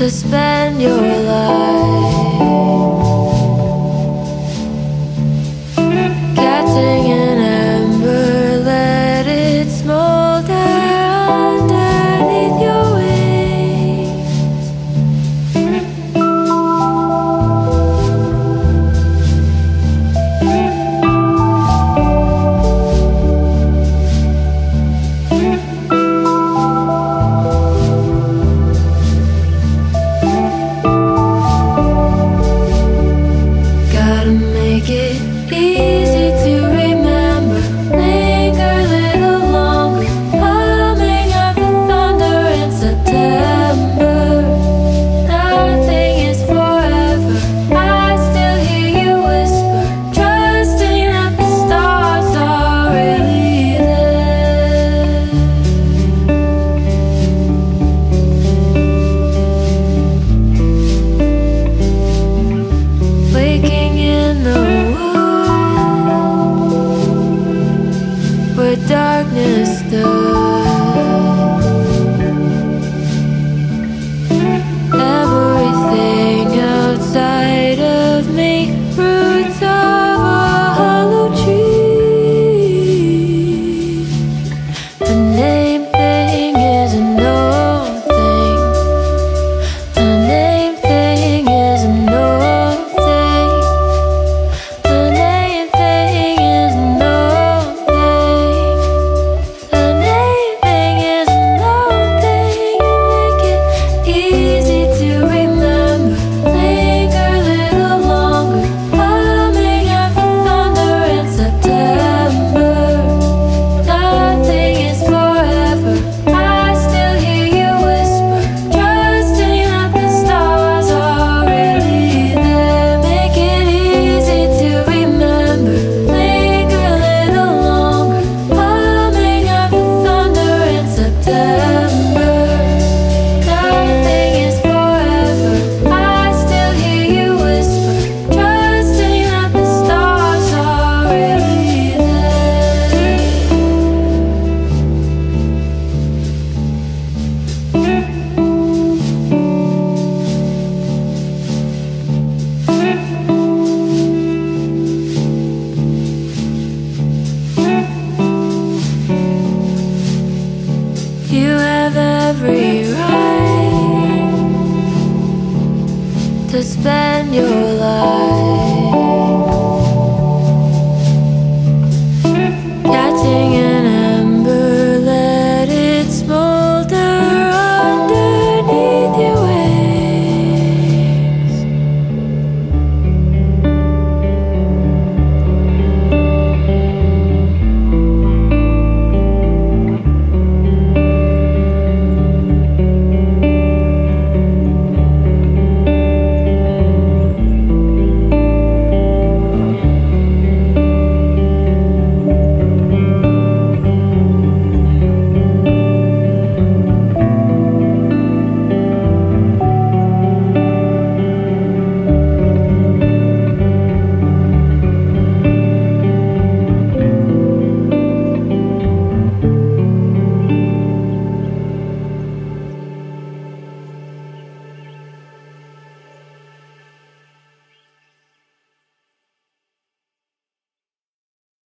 to spend your life. Catching an ember, let it smolder underneath your wings. Gotta make it easy to remember. Linger a little longer, humming of the thunder in September. Nothing is forever, I still hear you whisper, trusting that the stars are really there. Waking in the wood where darkness stood. Everything outside of me, roots of a hollow tree. The name thing is a no thing. The name thing is a no thing. The name thing is no thing. The name thing is no thing. You make it easy to remember. Linger a little longer, humming of the thunder in September. Nothing is forever, I still hear you whisper, trusting that the stars are really there. Make it easy to remember. Linger a little longer, humming of the thunder in September. Nothing is forever, I still hear you whisper, trusting that the stars are really there. You have every right to spend your life.